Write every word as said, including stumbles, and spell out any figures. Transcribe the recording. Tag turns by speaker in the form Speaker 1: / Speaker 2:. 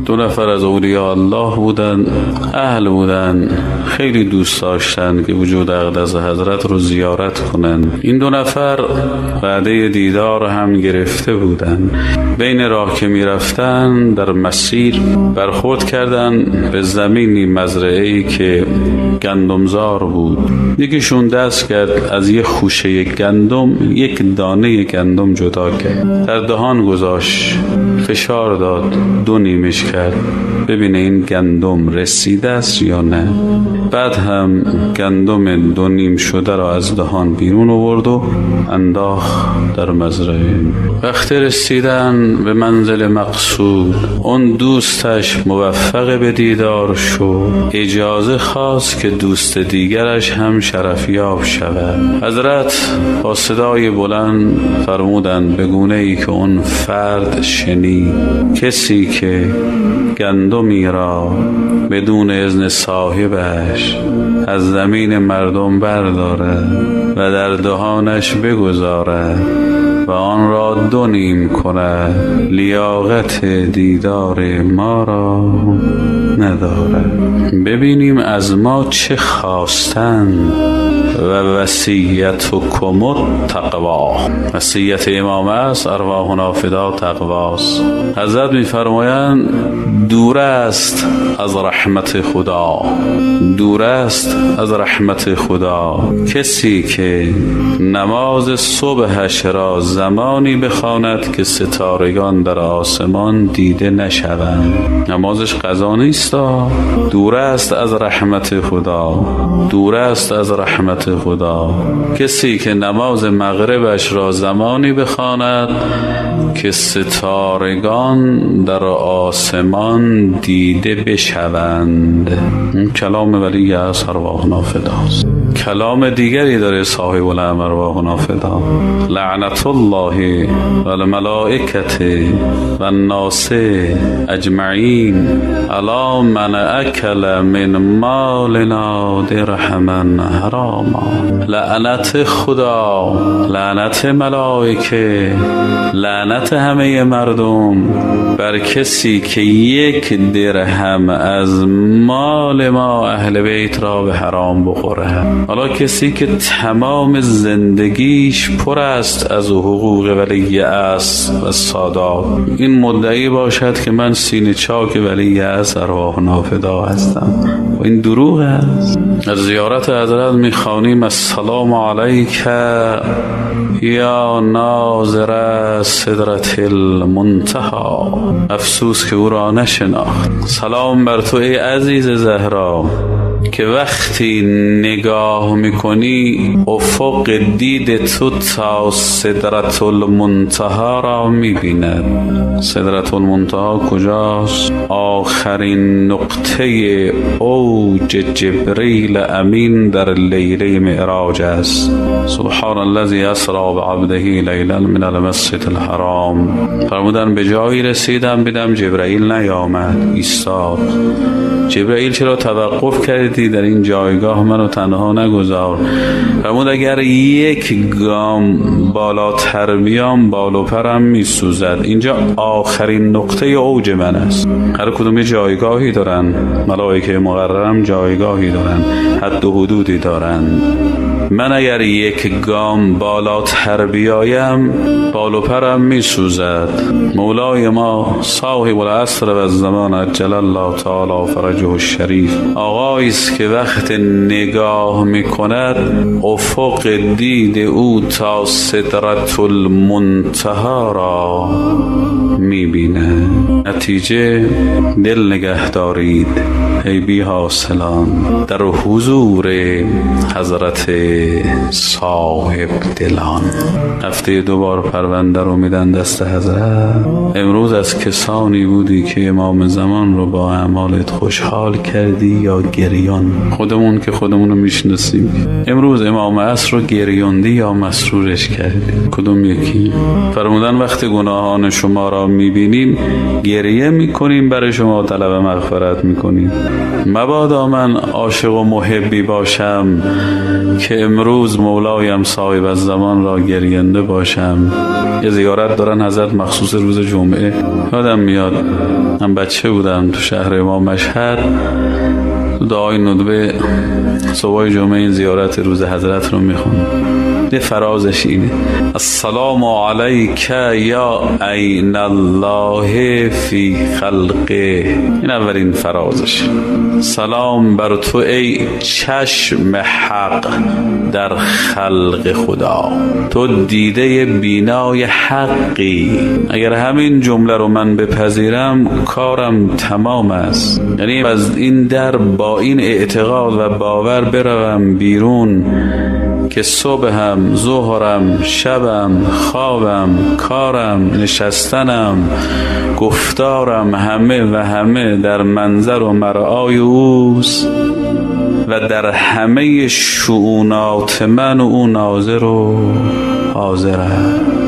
Speaker 1: دو نفر از اولیاء الله بودن، اهل بودن، خیلی دوست داشتن که وجود اقدس حضرت رو زیارت کنن. این دو نفر وعده دیدار هم گرفته بودن. بین راه که می رفتن در مسیر برخورد کردن به زمینی مزرعه‌ای که گندمزار بود. یکیشون دست کرد از یه خوشه گندم یک دانه گندم جدا کرد، در دهان گذاشت، فشار داد، دو نیمش کرد ببینه این گندم رسیده است یا نه. بعد هم گندم دو نیم شده را از دهان بیرون آورد و انداخت در مزرعه. وقتی رسیدن به منزل مقصود، اون دوستش موفق به دیدار شد، اجازه خواست که دوست دیگرش هم شرفیاب شود. حضرت با صدای بلند فرمودند به گونه‌ای که اون فرد شنید: کسی که گندمی را بدون اذن صاحبش از زمین مردم برداره و در دهانش بگذاره و آن را دو نیم کنه، لیاقت دیدار ما را نداره. ببینیم از ما چه خواستند. و وصیت و کمت تقوا، وصیت امام است ارواحنا فدا تقواست. حضرت می‌فرمایند دور است از رحمت خدا، دور است از رحمت خدا کسی که نماز صبحش را زمانی بخواند که ستارگان در آسمان دیده نشوند. نمازش قضا نیست، دور است از رحمت خدا، دور است از رحمت خدا کسی که نماز مغربش را زمانی بخواند که ستارگان در آسمان دیده بشوند. این کلام ولی است ارواحنا فداست. کلام دیگری داره صاحب الامر ارواحنا فدا: لعنت الله و الملائکه و الناس اجمعین علی من اکل من مالنا درهما حراما. لعنت خدا، لعنت ملائکه، لعنت همه مردم بر کسی که یک درهم از مال ما اهل بیت را به حرام بخوره. حالا کسی که تمام زندگیش پر است از حقوق ولی است و سادات، این مدعی باشد که من سینه چاک ولی است ارواحنا فدا هستم، و این دروغ است. از زیارت حضرت میخوانیم: السلام علیک یا ناظر صدرت المنتهی. افسوس که او را نشناخت. سلام بر تو ای عزیز زهرا که وقتی نگاه میکنی افق دید تو تا صدرت المنتهی را میبیند. صدرت المنتهی کجاست؟ آخرین نقطه اوج جبریل امین در لیله معراج است. سبحان الذی اسری بعبده لیلا من المسجد الحرام. فرمودن به جایی رسیدم دیدم جبرائیل نیامد، ایستاد. جبرائیل چرا توقف کردی در این جایگاه منو تنها نگذار؟ فرمود اگر یک گام بالاتر بیام بال و پرم میسوزد. اینجا آخرین نقطه اوج من است. هر کدوم جایگاهی دارن، ملائکه مقررم جایگاهی دارن، حد و حدودی دارن. من اگر یک گام بالاتر بیایم بال و پرم میسوزد. مولای ما صاحب العصر و الزمان عجل الله تعالی فرجه الشریف آقایی است که وقت نگاه میکند افق دید او تا صدرت المنتهی را میبینه. نتیجه دل نگه دارید ای بی حاصلان در حضور حضرت صاحب دلان. هفته دوبار پرونده رو میدن دست حضرت. امروز از کسانی بودی که امام زمان رو با اعمالت خوشحال کردی یا گریان؟ خودمون که خودمون رو میشناسیم. امروز امام عصر رو گریاندی یا مسرورش کردی؟ کدوم یکی؟ فرمودن وقت گناهان شما را را میبینیم گریه میکنیم، برای شما طلب مغفرت میکنیم. مبادا من عاشق و محبی باشم که امروز مولایم صاحب الزمان را گرینده باشم. یه زیارت دارن حضرت مخصوص روز جمعه. یادم میاد من بچه بودم تو شهر ما مشهد، دعای ندبه صبح جمعه این زیارت روز حضرت رو میخوند. یه فرازش اینه: السلام علیک یا عین الله فی خلقه. این اولین فرازش. سلام بر تو ای چشم حق در خلق خدا، تو دیده بینای حقی. اگر همین جمله رو من بپذیرم کارم تمام است. یعنی از این در با این اعتقاد و باور بروم بیرون که صبحم، ظهرم، شبم، خوابم، کارم، نشستنم، گفتارم، همه و همه در منظر و مرعای اوست و در همه شؤونات من و او ناظر و حاضر است.